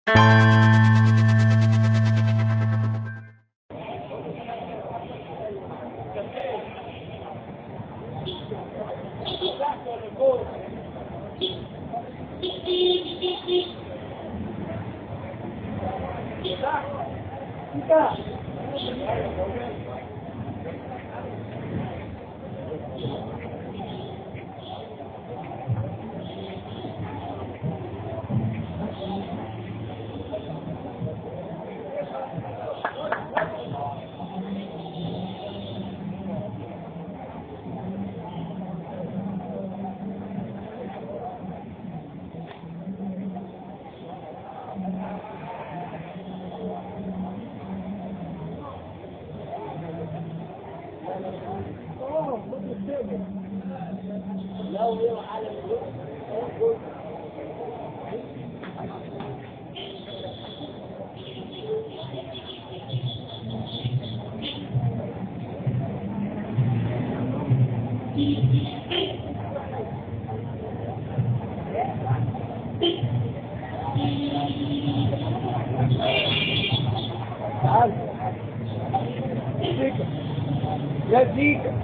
يا زيكا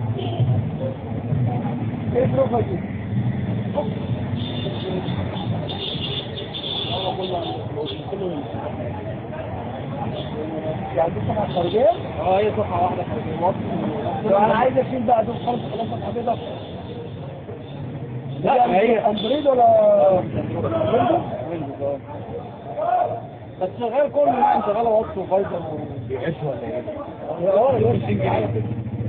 ايه البروفة دي؟ يعني دي صفحة خارجية؟ اه هي صفحة واحدة خارجية. انا عايز اشيل بقى دول خالص صفحة بيضاء. لا هي اندرويد ولا ويندوز؟ ويندوز بس شغال كله يعني شغال واتس وفايبر وبي اس ولا ايه؟ اه يقول 200 جنيه كده.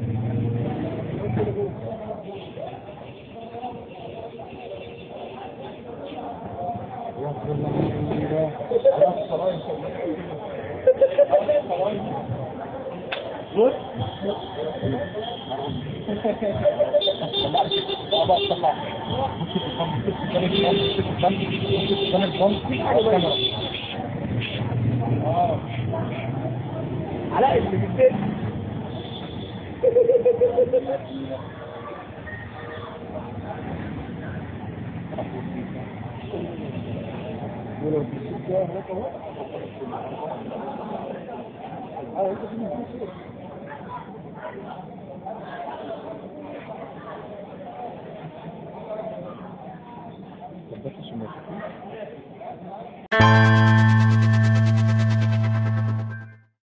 علاء اللي بيتك بس